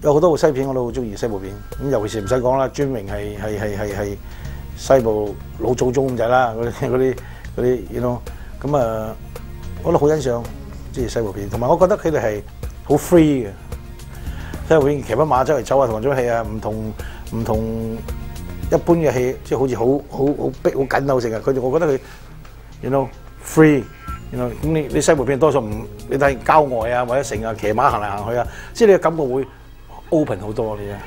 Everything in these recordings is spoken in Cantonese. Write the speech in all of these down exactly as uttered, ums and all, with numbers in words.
有好多部西片我都好中意西部片，咁尤其是唔使講啦，專榮係係係係係西部老祖宗咁滯啦，嗰啲嗰啲嗰啲，you know，咁啊，我都好欣賞即係西部片，同埋我覺得佢哋係好 free 嘅，西部片騎匹馬周圍走啊，同種戲啊，唔同唔同一般嘅戲，即係好似好好好逼好緊好成啊，佢哋我覺得佢 you know free。咁你你西部片多數唔，你睇郊外啊或者成啊騎馬行嚟行去啊，即係你嘅感覺會 open 好多嘅啫。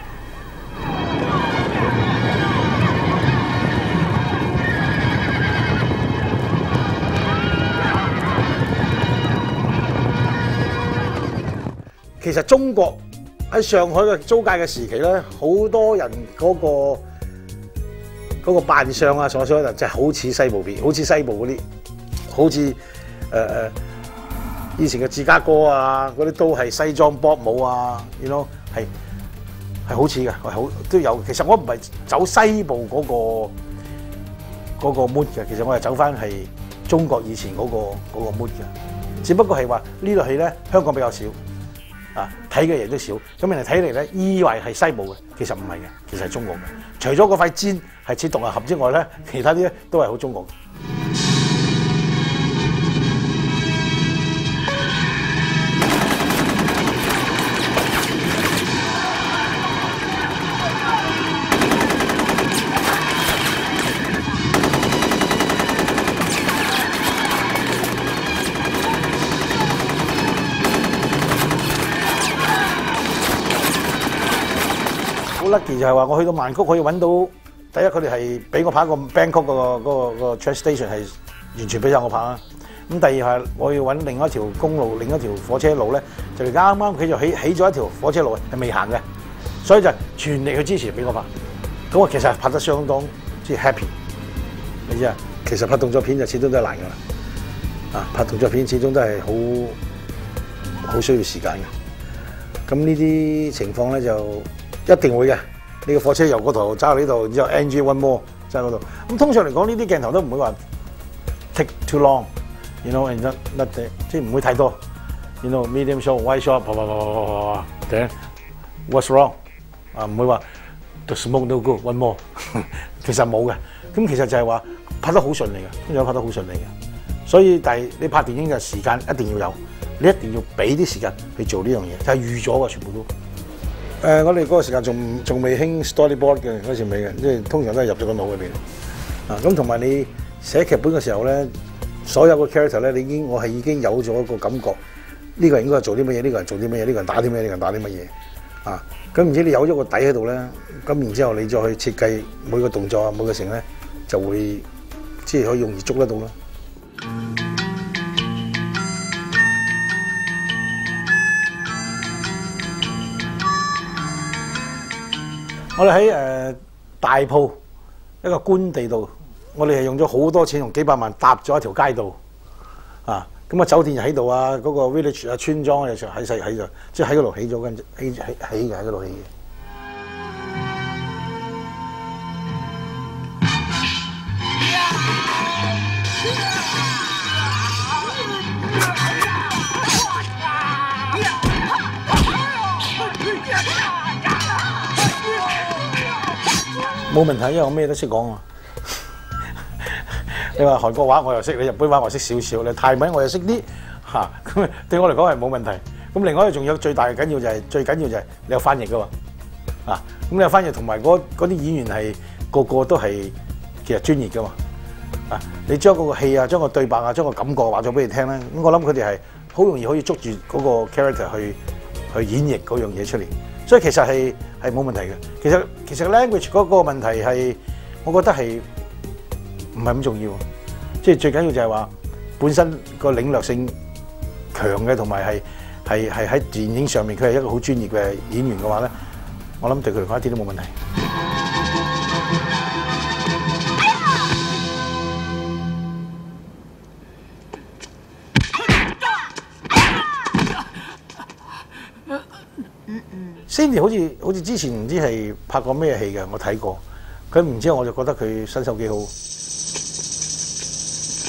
其實中國喺上海嘅租界嘅時期咧，好多人嗰個嗰個扮相啊，所所就真係好似西部片，好似西部嗰啲，好似。誒誒、呃，以前嘅芝加哥啊，嗰啲都係西裝搏舞啊 ，you know 係係好似嘅，係好都有。其實我唔係走西部嗰、嗰個嗰、嗰個 mood 嘅，其實我係走翻係中國以前嗰、嗰個嗰、嗰個 mood 嘅。只不過係話呢套戲咧，香港比較少啊，睇嘅人都少。咁人哋睇嚟咧，以為係西部嘅，其實唔係嘅，其實係中國嘅。除咗嗰塊氈係似獨立盒之外咧，其他啲咧都係好中國嘅。lucky 就係話我去到曼谷可以揾到，第一佢哋係俾我拍個 Bangkok 個嗰個個 train station 係完全俾晒我拍啦。咁第二係我要揾另一條公路，另一條火車路咧，就啱啱佢就起起咗一條火車路係未行嘅，所以就全力去支持俾我拍。咁我其實拍得相當之 happy， 你知啊？其實拍動作片就始終都係難㗎啦，啊拍動作片始終都係好好需要時間嘅。咁呢啲情況咧就一定會嘅。呢個火車由嗰度揸到呢度，然之後 N G one more 揸嗰度。咁通常嚟講，呢啲鏡頭都唔會話 take too long，you know，and not not 即係唔會太多。you know medium shot、wide shot， 啪啪啪啪啪啪，頂 what's wrong 啊？唔會話 the smoke no good，one more 其實冇嘅。咁其實就係話拍得好順利嘅，跟住拍得好順利嘅。所以但係你拍電影嘅時間一定要有，你一定要俾啲時間去做呢樣嘢，就係預咗嘅全部都。誒、呃，我哋嗰個時間仲仲未興 storyboard 嘅，嗰時未嘅，即係通常都係入咗個腦入邊。啊，咁同埋你寫劇本嘅時候咧，所有個 character 咧，你已經我係已經有咗一個感覺，呢、這個人應該係做啲乜嘢，呢、這個人做啲乜嘢，呢、這個人打啲乜嘢，呢、這個人打啲乜嘢。啊，咁然之後你有咗個底喺度咧，咁然之後你再去設計每個動作啊，每個成咧，就會即係可以容易捉得到啦。我哋喺誒大埔一個官地度，我哋係用咗好多錢，用幾百萬搭咗一條街道，啊，咁啊酒店又喺度啊，嗰、那個 village 啊村莊又喺細喺度，即係喺嗰度起咗跟起起起嘅喺嗰度起嘅。冇問題，因為我咩都識講啊！你話韓國話我又識，你日本話我識少少，你泰文我又識啲嚇，咁、啊、對我嚟講係冇問題。咁另外仲有最大嘅緊要就係、是、最緊要就係你有翻譯噶嘛，啊咁你有翻譯同埋嗰啲演員係個個都係其實專業噶嘛，啊你將嗰個戲啊、將個對白啊、將個感覺話咗俾你聽咧，咁我諗佢哋係好容易可以捉住嗰個 character 去去演繹嗰樣嘢出嚟。所以其實係係冇問題嘅。其實其實 language 嗰個問題係，我覺得係唔係咁重要。即係最緊要就係話本身個領略性強嘅，同埋係係係喺電影上面佢係一個好專業嘅演員嘅話咧，我諗對佢嚟講一啲都冇問題。Cindy 好似好似之前唔知係拍過咩戲嘅，我睇過。佢唔知我就覺得佢身手幾好。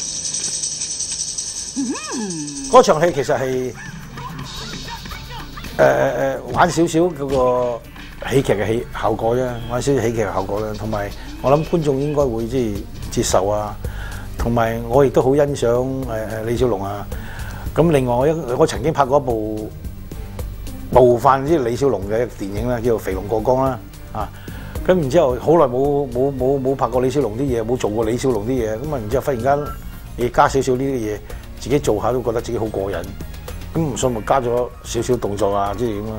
嗰場戲其實係誒誒玩少少嗰個喜劇嘅戲效果啫，玩少少喜劇嘅效果啦。同埋我諗觀眾應該會即係接受啊。同埋我亦都好欣賞誒誒李小龍啊。咁另外我一我曾經拍過一部模範即係李小龍嘅電影啦，叫做《肥龍過江》啦。啊，咁然之後好耐冇冇冇冇拍過李小龍啲嘢，冇做過李小龍啲嘢，咁啊然之後忽然間你加少少呢啲嘢，自己做下都覺得自己好過癮。咁唔信咪加咗少少動作啊，即係咁啊。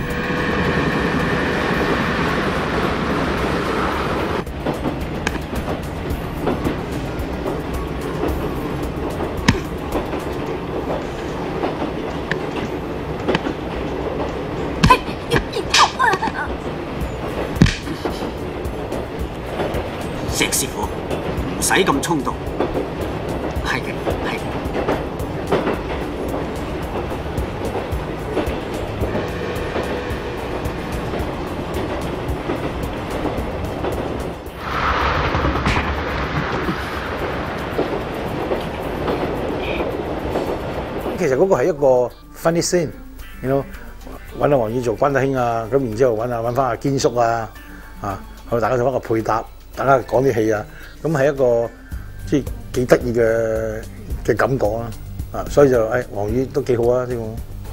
石師傅，唔使咁衝動。係嘅，係嘅。 其實嗰個係一個 funny scene，you know，揾阿黃宇做關德興啊，咁然之後揾啊揾翻阿堅叔啊，啊，去大家做翻個配搭，大家講啲戲啊，咁係一個即係幾得意嘅嘅感覺啦，啊，所以就誒黃宇都幾好啊呢個。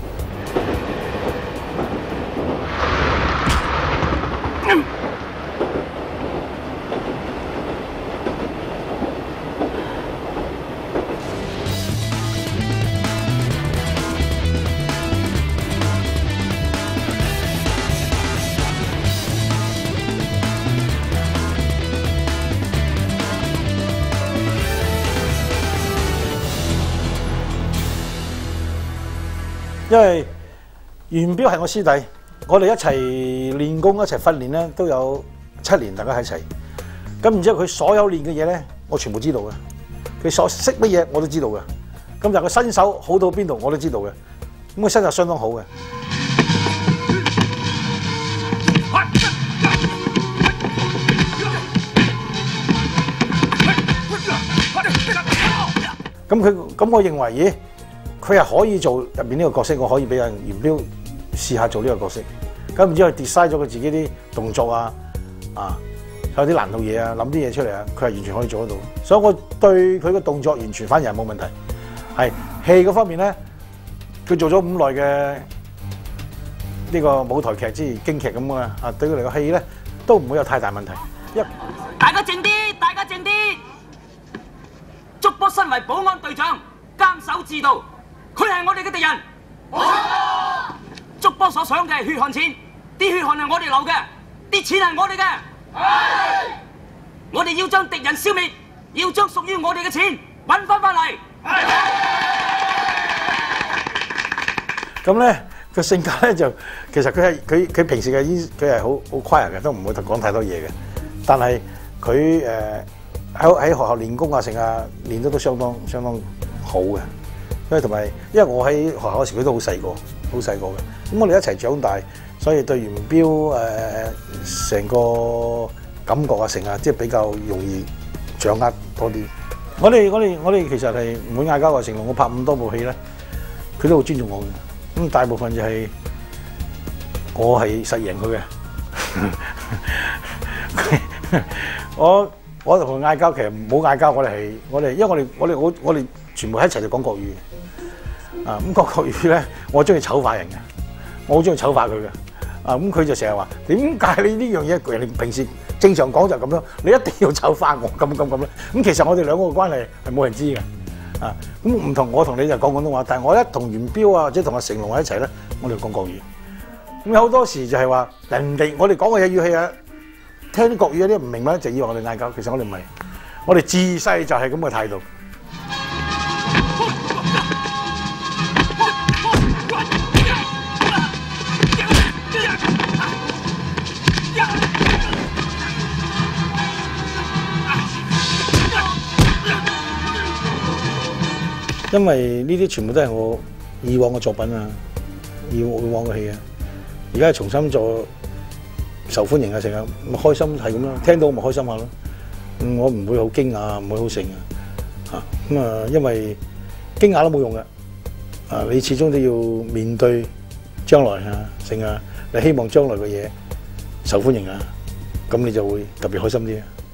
因為元彪係我師弟，我哋一齊練功一齊訓練咧，都有七年，大家喺一齊。咁然之後佢所有練嘅嘢咧，我全部知道嘅。佢所識乜嘢我都知道嘅。咁但係佢身手好到邊度我都知道嘅。咁佢身手相當好嘅。咁佢咁我認為，咦？佢係可以做入邊呢個角色，我可以俾人元彪試下做呢個角色。咁唔知佢 design 咗佢自己啲動作啊，啊有啲難度嘢啊，諗啲嘢出嚟啊，佢係完全可以做得到。所以我對佢嘅動作完全反而係冇問題。係戲嗰方面咧，佢做咗咁耐嘅呢個舞台劇之京劇咁啊，啊對佢嚟個戲咧都唔會有太大問題。一大家靜啲，大家靜啲。竹波身為保安隊長，監守自盜。佢係我哋嘅敵人，冇錯。竹波所想嘅係血汗錢，啲血汗係我哋流嘅，啲錢係我哋嘅。係。我哋要將敵人消滅，要將屬於我哋嘅錢揾翻翻嚟。係。咁咧個性格咧就其實佢係佢佢平時嘅煙佢係好好 quiet嘅，都唔會講太多嘢嘅。但係佢誒喺喺學校練功啊，成啊練得都相當相當好嘅。因為同埋，因為我喺學校嗰時佢都好細個，好細個嘅。咁我哋一齊長大，所以對元彪誒成個感覺啊，成啊，即係比較容易掌握多啲。我哋我哋我哋其實係唔會嗌交嘅。成龍我拍咁多部戲咧，佢都好尊重我嘅。咁大部分就係我係實贏佢嘅。我我同佢嗌交，其實唔好嗌交。我哋係我哋，因為我哋我哋我我哋全部喺一齊就講國語。啊咁講國語咧，我中意醜化人嘅，我好中意醜化佢嘅。啊咁佢就成日話：點解你呢樣嘢人哋平時正常講就咁樣，你一定要醜化我咁咁咁咧？咁其實我哋兩個嘅關係係冇人知嘅。啊咁唔同我同你就講廣東話，但係我一同元彪啊或者同阿成龍喺一齊咧，我哋講國語。咁有好多時就係話人哋我哋講嘅嘢語氣啊，聽啲國語有啲唔明咧，就以為我哋嗌交。其實我哋唔係，我哋自細就係咁嘅態度。因為呢啲全部都係我以往嘅作品啊，以往嘅戲啊，而家係重新做受歡迎啊，成日咪開心係咁咯，聽到咪開心下咯。我唔會好驚訝，唔會好盛啊。嚇咁啊，因為驚訝都冇用嘅。啊，你始終都要面對將來啊成啊，你希望將來嘅嘢受歡迎啊，咁你就會特別開心啲啊。